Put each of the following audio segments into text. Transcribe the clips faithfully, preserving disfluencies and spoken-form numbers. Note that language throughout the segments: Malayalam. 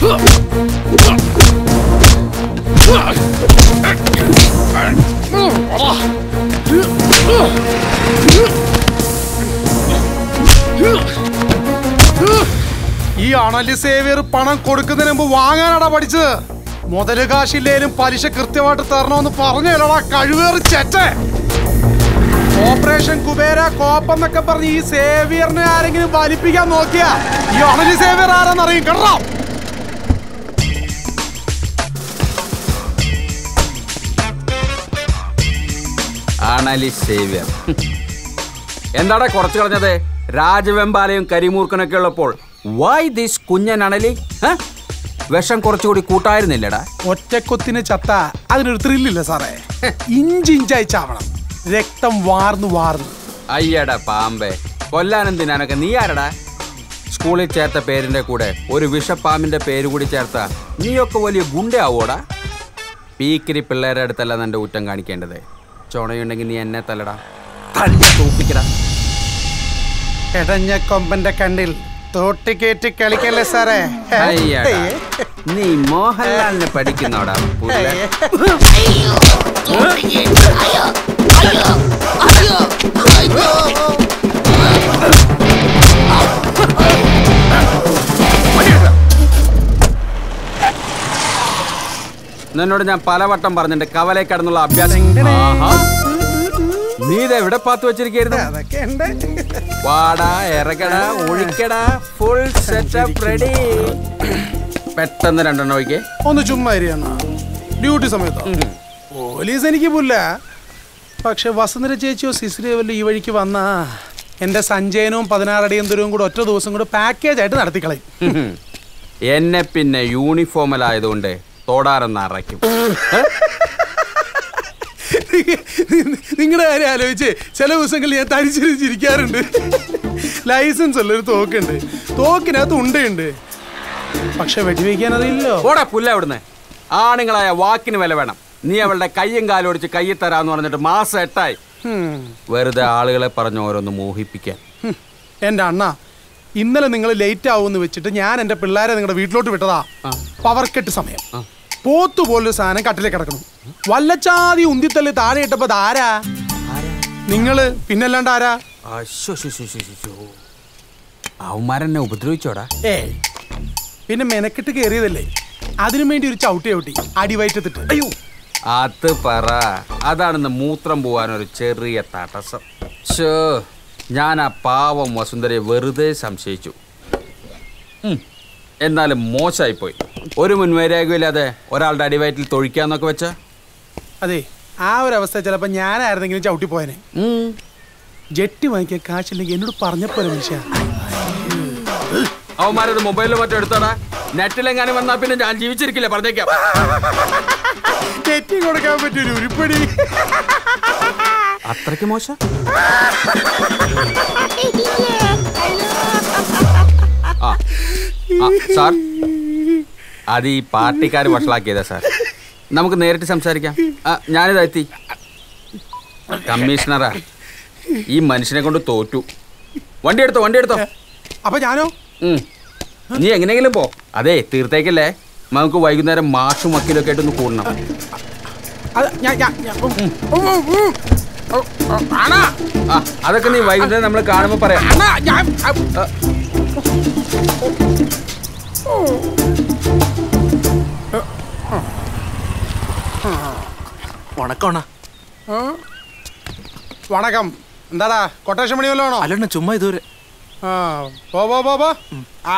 ഈ അണലി സേവിയർ പണം കൊടുക്കുന്നതിന് മുമ്പ് വാങ്ങാനാടാ പഠിച്ചത്. മുതല് കാശില്ലേലും പലിശ കൃത്യമായിട്ട് തരണമെന്ന് പറഞ്ഞല്ലോടാ കഴിവേറി ചെറ്റേ. ഓപ്പറേഷൻ കുബേര കോപ്പെന്നൊക്കെ പറഞ്ഞ് ഈ സേവിയറിനെ ആരെങ്കിലും വലിപ്പിക്കാൻ നോക്കിയാ ഈ അണലി സേവിയർ ആരാന്നറിയും കേട്ടോ. അണലി സേവിയർ എന്താടാ കുറച്ച് കളഞ്ഞത്? രാജവെമ്പാലയും കരിമൂർക്കനൊക്കെ ഉള്ളപ്പോൾ വൈ ദിസ് കുഞ്ഞൻ അണലി? വിഷം കുറച്ചുകൂടി കൂട്ടായിരുന്നില്ലടാ. ഒറ്റക്കൊത്തിന് ചത്ത അതിനൊരു ത്രില്ലില്ല സാറേ. ഇഞ്ചി ഇഞ്ചായി ചാവണം, രക്തം വാർന്നു വാർന്നു. അയ്യടാ പാമ്പേ, കൊല്ലാനും തിന്നാനൊക്കെ നീ ആരടാ? സ്കൂളിൽ ചേർത്ത പേരിന്റെ കൂടെ ഒരു വിഷപ്പാമ്പിന്റെ പേര് കൂടി ചേർത്ത നീയൊക്കെ വലിയ ഗുണ്ടയാവോടാ? പീക്കിരി പിള്ളേരുടെ അടുത്തല്ല നിന്റെ ഊറ്റം കാണിക്കേണ്ടത്. ചുണയുണ്ടെങ്കിൽ നീ എന്നെ തല്ലടാ, തല്ല തൂപ്പിക്കടാ. എടഞ്ഞ കൊമ്പന്റെ കണ്ണിൽ തോട്ടിക്കേറ്റി കളിക്കല്ലേ സാറേ. നീ മോഹൻലാലിനെ പഠിക്കുന്നോടാ. നിന്നോട് ഞാൻ പലവട്ടം പറഞ്ഞിട്ട് കവലേ കടന്നുള്ള അഭ്യാസം. നീ ഇത് എവിടെ പാത്ത് വെച്ചിരിക്കുന്നു? വാടാ, ഇറങ്ങടാ, ഒഴിക്കടാ, ഫുൾ സെറ്റപ്പ് റെഡി. പെട്ടെന്ന് രണ്ടെണ്ണം ഒഴിക്കേ. ഒന്ന് ചുമ്മാ ഡ്യൂട്ടി സമയത്തോ? പോലീസ് എനിക്ക് പുല്ല. പക്ഷെ വസുന്ധര ചേച്ചിയോ സിസിലിയോ വല്ല ഈ വഴിക്ക് വന്നാ എന്റെ സഞ്ചയനവും പതിനാറടിയും ദൂരവും കൂടെ ഒറ്റ ദിവസം കൂടെ പാക്കേജ് ആയിട്ട് നടത്തിക്കളയും. എന്നെ പിന്നെ യൂണിഫോമിലായതുകൊണ്ട് തോടാറെന്ന് അറയ്ക്കും. നിങ്ങളുടെ കാര്യം ആലോചിച്ച് ചില ദിവസങ്ങളിൽ ഞാൻ തരിച്ചിരിക്കാറുണ്ട്. ലൈസൻസ് ഉള്ള ഒരു തോക്കുണ്ട്, തോക്കിനകത്ത് ഉണ്ടയുണ്ട്, പക്ഷെ വെടിവെക്കാൻ അറിയില്ലോ. ഓടാ പുല്ല അവിടുന്ന്. ആണുങ്ങളായ വാക്കിന് വില വേണം. നീ അവളുടെ കയ്യും കാലും ഒടിച്ച് കയ്യിൽ തരാന്ന് പറഞ്ഞിട്ട് മാസം എട്ടായി. വെറുതെ ആളുകളെ പറഞ്ഞ് ഓരോന്ന് മോഹിപ്പിക്കാൻ. എന്റെ അണ്ണ, ഇന്നലെ നിങ്ങൾ ലേറ്റ് ആവുമെന്ന് വെച്ചിട്ട് ഞാൻ എന്റെ പിള്ളേരെ നിങ്ങളുടെ വീട്ടിലോട്ട് വിട്ടതാ. പവർ കെട്ട് സമയം. പോത്തു പോലൊരു സാധനം കട്ടിലേക്ക് കിടക്കണം. വല്ലച്ചാതി ഉന്തിത്തള്ളി താഴെ ഇട്ടപ്പോ ആരാ? നിങ്ങള്. പിന്നല്ലാണ്ട് ആരാ? അവന്മാരെന്നെ ഉപദ്രവിച്ചോടാ. ഏ പിന്നെ മെനക്കെട്ട് കയറിയതല്ലേ, അതിനു വേണ്ടി ഒരു ചവിട്ടി ചവിട്ടി അടിവയറ്റത്തിട്ട്. അയ്യോ, അത് പറ. അതാണെന്ന് മൂത്രം പോവാനൊരു ചെറിയ തടസ്സം. ഷോ, ഞാൻ ആ പാവം വസുന്ധരയെ വെറുതെ സംശയിച്ചു. എന്നാലും മോശമായിപ്പോയി. ഒരു മുൻവൈരാഗ്യമില്ലാതെ ഒരാളുടെ അടിവയറ്റിൽ തൊഴിക്കാന്നൊക്കെ വെച്ച. അതെ, ആ ഒരു അവസ്ഥ ചിലപ്പോ ഞാനായിരുന്നെങ്കിലും ചവിട്ടി പോയനെ. ജെട്ടി വാങ്ങിക്കാൻ കാശില്ലെങ്കിൽ എന്നോട് പറഞ്ഞപ്പോലെ മനുഷ്യ. അവന്മാരത് മൊബൈലിൽ മറ്റും എടുത്തോടാ. നെറ്റിലെങ്ങാനും വന്നാ പിന്നെ ഞാൻ ജീവിച്ചിരിക്കില്ല, പറഞ്ഞേക്കാം. നെറ്റി കൊടുക്കാൻ പറ്റൊരു ഉരുപ്പടി. അത്രയ്ക്ക് മോശം? ആ സാർ, അത് ഈ പാർട്ടിക്കാർ വഷളാക്കിയതാ സാർ. നമുക്ക് നേരിട്ട് സംസാരിക്കാം. ഞാനിതാ എത്തി. കമ്മീഷണറാ, ഈ മനുഷ്യനെ കൊണ്ട് തോറ്റു. വണ്ടി എടുത്തോ, വണ്ടി എടുത്തോ. അപ്പൊ ഞാനോ? നീ എങ്ങനെയെങ്കിലും പോ. അതെ, തീർത്തേക്കല്ലേ. നമുക്ക് വൈകുന്നേരം മാഷും വക്കീലൊക്കെ ആയിട്ടൊന്ന് കൂടണം. അതൊക്കെ നീ വൈകുന്നേരം നമ്മൾ കാണുമ്പോ പറയാം. വണക്കോണ. വണക്കം. എന്താടാ കൊട്ടേഷൻ പണി വല്ലതാണോ? അല്ലണ്ണ, ചുമ്മാ ഇതുവരെ. ആ പോ പോ പോ പോ. ആ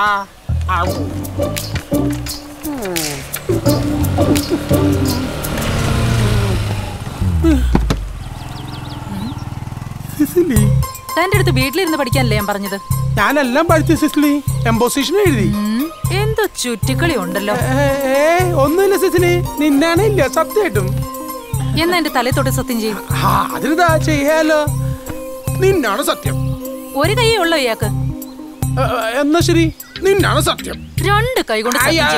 സിസിലി, തന്റെ അടുത്ത് വീട്ടിലിരുന്ന് പഠിക്കാനല്ലേ ഞാൻ പറഞ്ഞത്? ഞാനെല്ലാം പഠിച്ചു സിസിലി. എംപോസിഷൻ എഴുതി. എന്തോ ചുറ്റിക്കളി ഉണ്ടല്ലോ. ഒന്നുമില്ല സിസിലി, നിന്നാണ് ഇല്ല സത്യമായിട്ടും. എന്നാ എന്റെ തലത്തോട്ട് സത്യം ചെയ്യും. അതിനെന്താ ചെയ്യാലോ, നിന്നാണ് സത്യം. ഒരു കൈയേ ഉള്ളോ ഇയാൾക്ക്? എന്നാ ശരി, നിന്നാണ് സത്യം. രണ്ട് കൈ കൊണ്ട്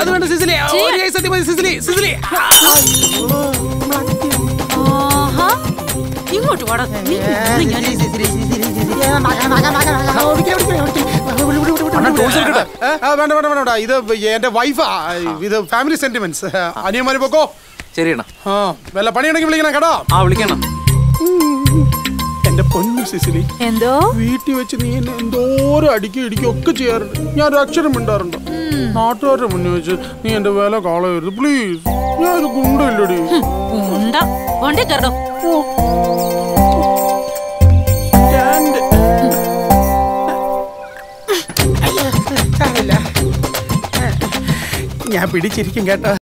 ഇങ്ങോട്ട് വാടാ. വേണ്ട വേണ്ട വേണ്ട ഇത് എന്റെ വൈഫാ. ഇത് ഫാമിലി സെന്റിമെന്റ്സ്. അനിയന്മാര് പോക്കോ. ശരിയണ്ണ. ആ വല്ല പണിയുണ്ടെങ്കിൽ വിളിക്കണം കേട്ടോ. ആ വിളിക്കണം. എന്റെ പൊന്നു സിസിലി, എന്തോ വീട്ടിൽ വെച്ച് നീ എന്നെ എന്തോരം അടിക്കും ഇടിക്കും ഒക്കെ ചെയ്യാറുണ്ട്. ഞാൻ ഒരു അക്ഷരം മിണ്ടാറുണ്ട്. നാട്ടുകാരുടെ മുന്നിൽ വെച്ച് നീ എന്റെ വില കളയരുത് പ്ലീസ്. ഞാനൊരു ഗുണ്ടല്ലടി. ഞാൻ പിടിച്ചിരിക്കും കേട്ടോ.